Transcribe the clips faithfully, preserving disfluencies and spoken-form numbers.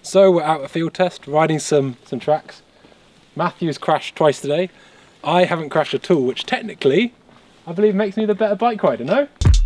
So we're out at field test, riding some, some tracks. Matthew's crashed twice today. I haven't crashed at all, which technically, I believe makes me the better bike rider, no?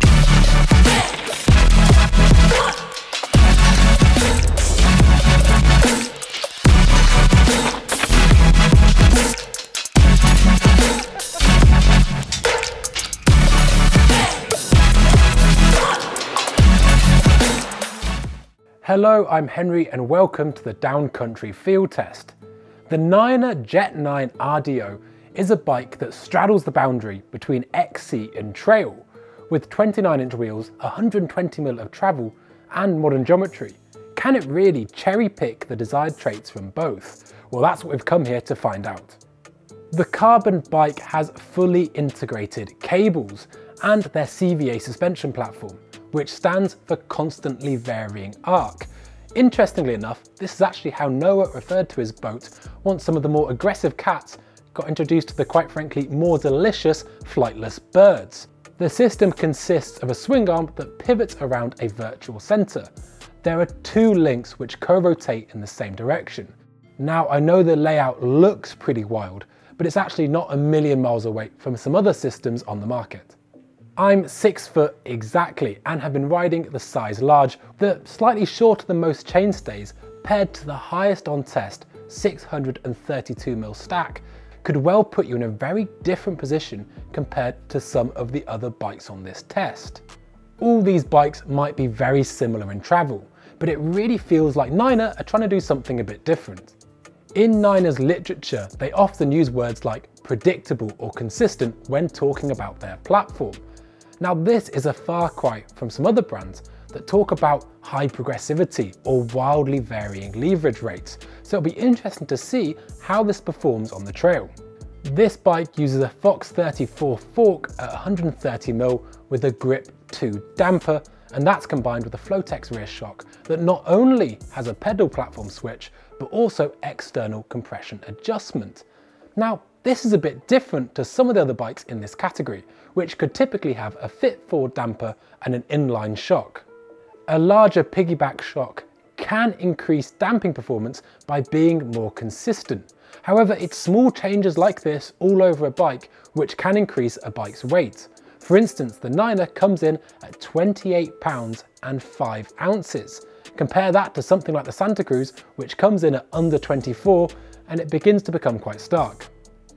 Hello, I'm Henry and welcome to the Downcountry Field Test. The Niner Jet nine R D O is a bike that straddles the boundary between X C and trail, with twenty-nine inch wheels, one hundred twenty millimeters of travel and modern geometry. Can it really cherry pick the desired traits from both? Well, that's what we've come here to find out. The carbon bike has fully integrated cables and their C V A suspension platform, which stands for constantly varying arc. Interestingly enough, this is actually how Noah referred to his boat once some of the more aggressive cats got introduced to the quite frankly more delicious flightless birds. The system consists of a swing arm that pivots around a virtual center. There are two links which co-rotate in the same direction. Now I know the layout looks pretty wild, but it's actually not a million miles away from some other systems on the market. I'm six foot exactly and have been riding the size large, the slightly shorter than most chainstays paired to the highest on test six hundred thirty-two millimeter stack could well put you in a very different position compared to some of the other bikes on this test. All these bikes might be very similar in travel, but it really feels like Niner are trying to do something a bit different. In Niner's literature, they often use words like predictable or consistent when talking about their platform. Now this is a far cry from some other brands that talk about high progressivity or wildly varying leverage rates, so it'll be interesting to see how this performs on the trail. This bike uses a Fox thirty-four fork at one hundred thirty millimeters with a Grip two damper, and that's combined with a Flotex rear shock that not only has a pedal platform switch, but also external compression adjustment. Now, this is a bit different to some of the other bikes in this category, which could typically have a fit forward damper and an inline shock. A larger piggyback shock can increase damping performance by being more consistent. However, it's small changes like this all over a bike which can increase a bike's weight. For instance, the Niner comes in at twenty-eight pounds and five ounces. Compare that to something like the Santa Cruz, which comes in at under twenty-four, and it begins to become quite stark.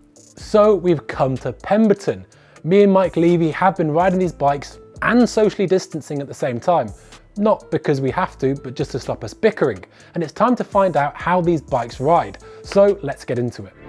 So we've come to Pemberton. Me and Mike Levy have been riding these bikes and socially distancing at the same time. Not because we have to, but just to stop us bickering. And it's time to find out how these bikes ride. So let's get into it.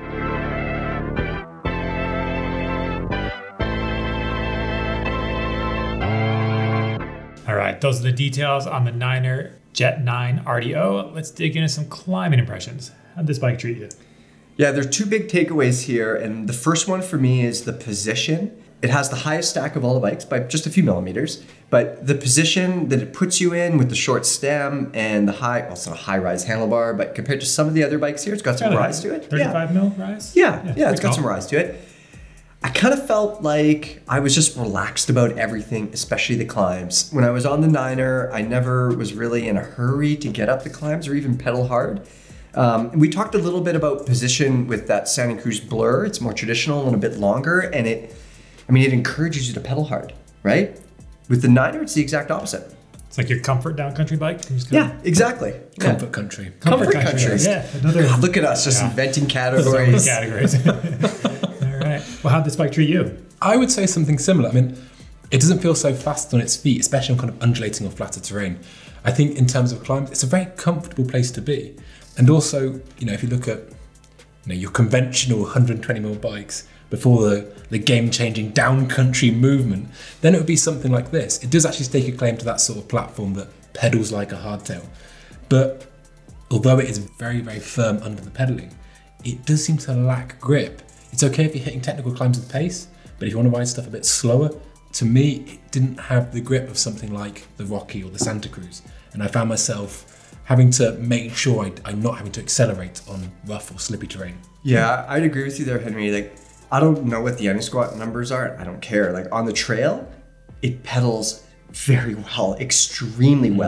All right, those are the details on the Niner Jet nine R D O. Let's dig into some climbing impressions. How'd this bike treat you? Yeah, there's two big takeaways here, and the first one for me is the position. It has the highest stack of all the bikes by just a few millimeters, but the position that it puts you in with the short stem and the high, well, it's not a high-rise handlebar, but compared to some of the other bikes here, it's got some yeah, rise to it. thirty-five mil rise? Yeah, yeah, yeah it's got tall. some rise to it. I kind of felt like I was just relaxed about everything, especially the climbs. When I was on the Niner, I never was really in a hurry to get up the climbs or even pedal hard. Um, we talked a little bit about position with that Santa Cruz Blur. It's more traditional and a bit longer, and it, I mean, it encourages you to pedal hard, right? With the Niner, it's the exact opposite. It's like your comfort downcountry bike. Yeah, exactly. Comfort yeah. country. Comfort, comfort country. country. Yeah, another. God, look at us, just yeah. inventing categories. categories. All right. Well, how'd this bike treat you? I would say something similar. I mean, it doesn't feel so fast on its feet, especially on kind of undulating or flatter terrain. I think in terms of climbs, it's a very comfortable place to be. And also, you know, if you look at you know, your conventional one hundred twenty millimeter bikes before the, the game-changing downcountry movement, then it would be something like this. It does actually stake a claim to that sort of platform that pedals like a hardtail. But although it is very, very firm under the pedaling, it does seem to lack grip. It's okay if you're hitting technical climbs with pace, but if you want to ride stuff a bit slower, to me, it didn't have the grip of something like the Rocky or the Santa Cruz. And I found myself having to make sure I, I'm not having to accelerate on rough or slippy terrain. Yeah, I'd agree with you there, Henry. Like, I don't know what the anti-squat numbers are. I don't care. Like on the trail, it pedals very well, extremely well.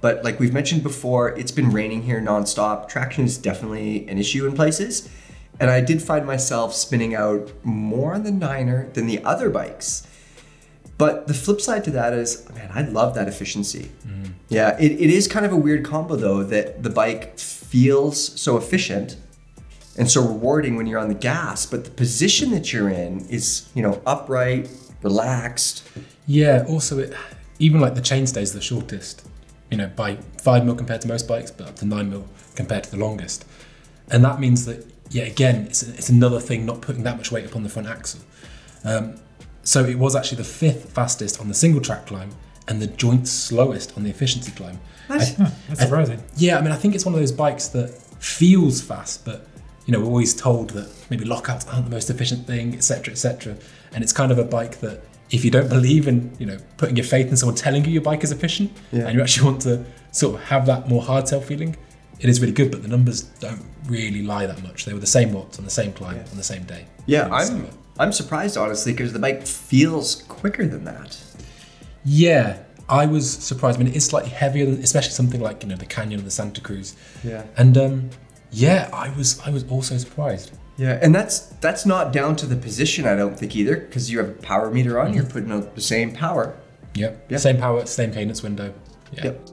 but like we've mentioned before, it's been raining here nonstop. Traction is definitely an issue in places. And I did find myself spinning out more on the Niner than the other bikes. But the flip side to that is, man, I love that efficiency. Mm. Yeah, it, it is kind of a weird combo though, that the bike feels so efficient and so rewarding when you're on the gas, but the position that you're in is, you know, upright, relaxed. Yeah, also it, even like the chainstay is the shortest, you know, by five mil compared to most bikes, but up to nine mil compared to the longest. And that means that, yeah, again, it's, it's another thing not putting that much weight up on the front axle. Um, so it was actually the fifth fastest on the single track climb and the joint slowest on the efficiency climb. That's, I, that's surprising. I, yeah, I mean, I think it's one of those bikes that feels fast, but you know, we're always told that maybe lockouts aren't the most efficient thing, et cetera, et cetera. And it's kind of a bike that if you don't believe in, you know, putting your faith in someone telling you your bike is efficient, yeah. and you actually want to sort of have that more hardtail feeling, it is really good, but the numbers don't really lie that much. They were the same watts on the same climb yeah. on the same day. Yeah, I'm, so, I'm surprised, honestly, because the bike feels quicker than that. Yeah, I was surprised. I mean, it is slightly heavier than, especially something like, you know, the Canyon or the Santa Cruz. Yeah. And um, yeah, I was I was also surprised. Yeah, and that's that's not down to the position, I don't think either, because you have a power meter on, mm-hmm. you're putting out the same power. Yep. yep. Same power, same cadence window. Yeah. Yep.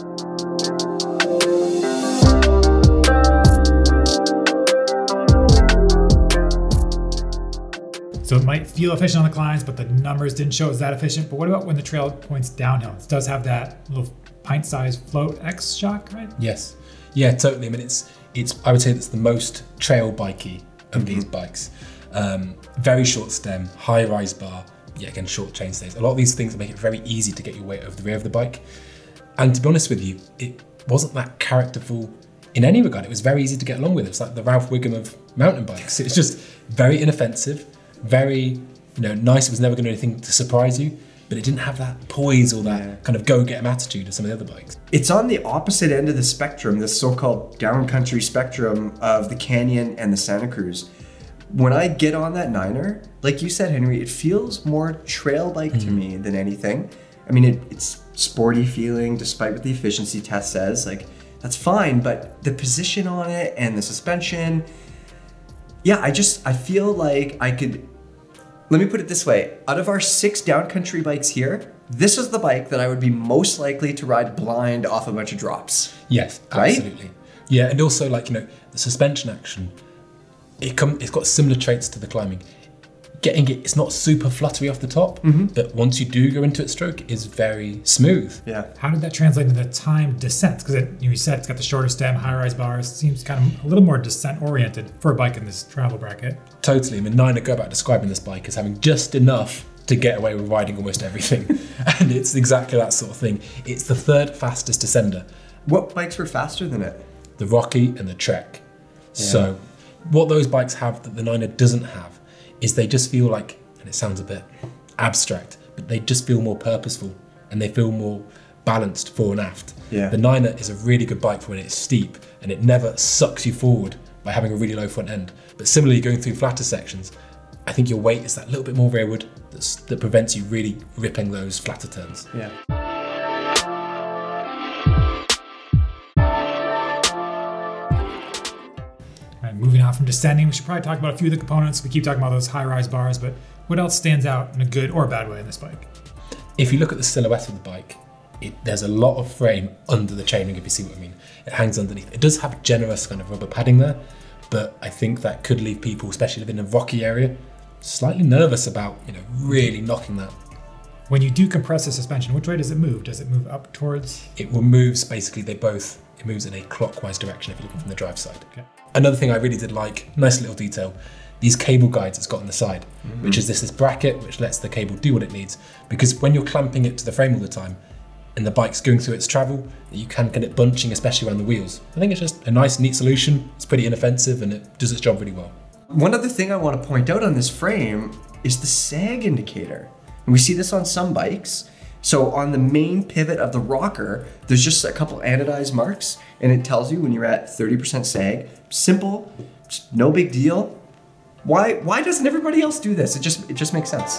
So it might feel efficient on the climbs, but the numbers didn't show it was that efficient. But what about when the trail points downhill? It does have that little pint-sized float X shock, right? Yes. Yeah, totally. I mean, it's it's. I would say it's the most trail bikey of mm-hmm. these bikes. Um, very short stem, high rise bar. Yeah, again, short chainstays. A lot of these things make it very easy to get your weight over the rear of the bike. And to be honest with you, it wasn't that characterful in any regard. It was very easy to get along with. It was like the Ralph Wiggum of mountain bikes. It's just very inoffensive. Very, you know, nice. It was never going to do anything to surprise you, but it didn't have that poise or that yeah. kind of go-get-em attitude of some of the other bikes. It's on the opposite end of the spectrum, this so-called downcountry spectrum of the Canyon and the Santa Cruz. When I get on that Niner, like you said, Henry, it feels more trail bike mm-hmm. to me than anything. I mean, it, it's sporty feeling, despite what the efficiency test says. Like, that's fine, but the position on it and the suspension, yeah, I just, I feel like I could. Let me put it this way. Out of our six downcountry bikes here, this is the bike that I would be most likely to ride blind off a bunch of drops. Yes, right? Absolutely. Yeah, and also like, you know, the suspension action, it come, it's got similar traits to the climbing. Getting it, it's not super fluttery off the top, mm-hmm. but once you do go into its stroke, it's very smooth. Yeah. How did that translate into the time descents? Because you, know, you said it's got the shorter stem, high-rise bars. Seems kind of a little more descent-oriented for a bike in this travel bracket. Totally. I mean, Niner go about describing this bike as having just enough to get away with riding almost everything. And it's exactly that sort of thing. It's the third fastest descender. What bikes were faster than it? The Rocky and the Trek. Yeah. So what those bikes have that the Niner doesn't have is they just feel like, and it sounds a bit abstract, but they just feel more purposeful and they feel more balanced fore and aft. Yeah. The Niner is a really good bike for when it's steep and it never sucks you forward by having a really low front end. But similarly, going through flatter sections, I think your weight is that little bit more rearward that's, that prevents you really ripping those flatter turns. Yeah. Moving on from descending, we should probably talk about a few of the components. We keep talking about those high-rise bars, but what else stands out in a good or bad way in this bike? If you look at the silhouette of the bike, it, there's a lot of frame under the chainring, if you see what I mean. It hangs underneath. It does have generous kind of rubber padding there, but I think that could leave people, especially living in a rocky area, slightly nervous about, you know, really knocking that. When you do compress the suspension, which way does it move? Does it move up towards? It will move, basically, they both, it moves in a clockwise direction if you're looking from the drive side. Okay. Another thing I really did like, nice little detail, these cable guides it's got on the side, mm-hmm. which is this, this bracket which lets the cable do what it needs. Because when you're clamping it to the frame all the time and the bike's going through its travel, you can get it bunching, especially around the wheels. I think it's just a nice, neat solution. It's pretty inoffensive and it does its job really well. One other thing I want to point out on this frame is the sag indicator. And we see this on some bikes. So on the main pivot of the rocker, there's just a couple anodized marks and it tells you when you're at thirty percent sag. Simple, no big deal. Why, why doesn't everybody else do this? It just, it just makes sense.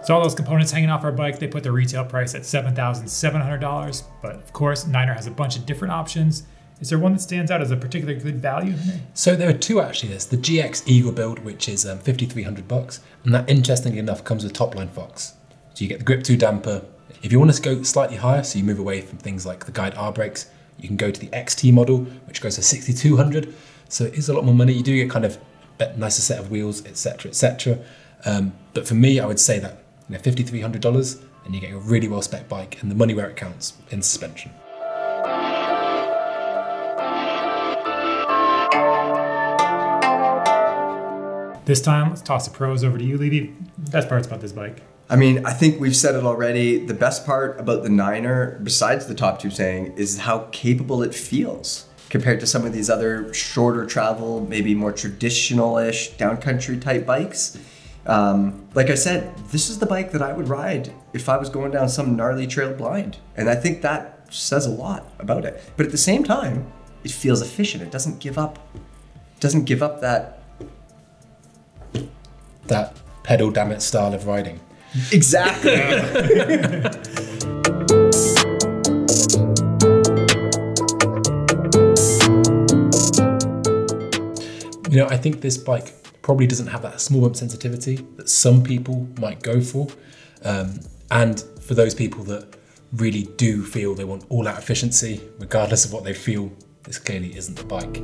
So all those components hanging off our bike, they put the retail price at seven thousand seven hundred dollars. But of course, Niner has a bunch of different options. Is there one that stands out as a particularly good value? So there are two actually. There's the G X Eagle build, which is um, fifty-three hundred bucks, and that, interestingly enough, comes with top line Fox. So you get the Grip two damper. If you want to go slightly higher, so you move away from things like the Guide R brakes, you can go to the X T model, which goes to sixty-two hundred. So it is a lot more money. You do get kind of a nicer set of wheels, et cetera, et cetera. Um, but for me, I would say that you know, fifty-three hundred dollars, and you get a really well spec bike, and the money where it counts in suspension. This time, let's toss the pros over to you, Levy. Best parts about this bike? I mean, I think we've said it already. The best part about the Niner, besides the top tube saying, is how capable it feels compared to some of these other shorter travel, maybe more traditional-ish downcountry type bikes. Um, like I said, this is the bike that I would ride if I was going down some gnarly trail blind. And I think that says a lot about it. But at the same time, it feels efficient. It doesn't give up, doesn't give up that that pedal damn it style of riding. Exactly. You know, I think this bike probably doesn't have that small bump sensitivity that some people might go for. Um, and for those people that really do feel they want all out efficiency, regardless of what they feel, this clearly isn't the bike.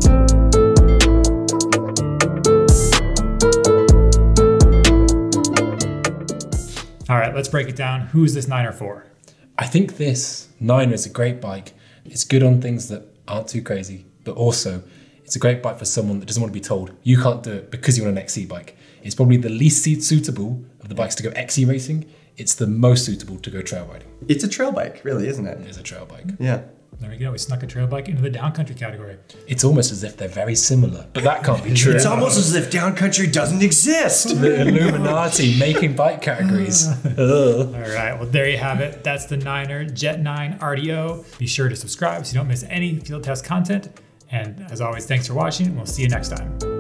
All right, let's break it down. Who's this Niner for? I think this Niner is a great bike. It's good on things that aren't too crazy, but also it's a great bike for someone that doesn't want to be told you can't do it because you want an X C bike. It's probably the least suitable of the bikes to go X C racing. It's the most suitable to go trail riding. It's a trail bike, really, isn't it? It is a trail bike. Yeah. There we go. We snuck a trail bike into the downcountry category. It's almost as if they're very similar, but that can't be true. It's almost as if downcountry doesn't exist. The Illuminati making bike categories. All right, well, there you have it. That's the Niner Jet nine R D O. Be sure to subscribe so you don't miss any field test content. And as always, thanks for watching. We'll see you next time.